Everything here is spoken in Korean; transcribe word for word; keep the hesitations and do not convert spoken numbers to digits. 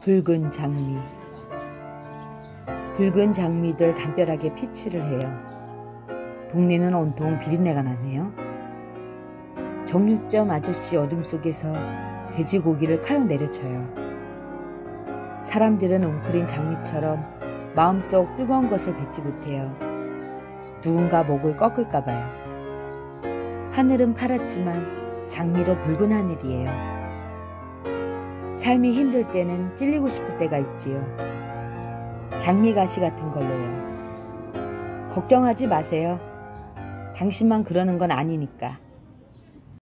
붉은 장미. 붉은 장미들 담벼락에 피치를 해요. 동네는 온통 비린내가 나네요. 정육점 아저씨 어둠 속에서 돼지고기를 칼로 내려쳐요. 사람들은 웅크린 장미처럼 마음속 뜨거운 것을 뱉지 못해요. 누군가 목을 꺾을까봐요. 하늘은 파랗지만 장미로 붉은 하늘이에요. 삶이 힘들 때는 찔리고 싶을 때가 있지요. 장미가시 같은 걸로요. 걱정하지 마세요. 당신만 그러는 건 아니니까.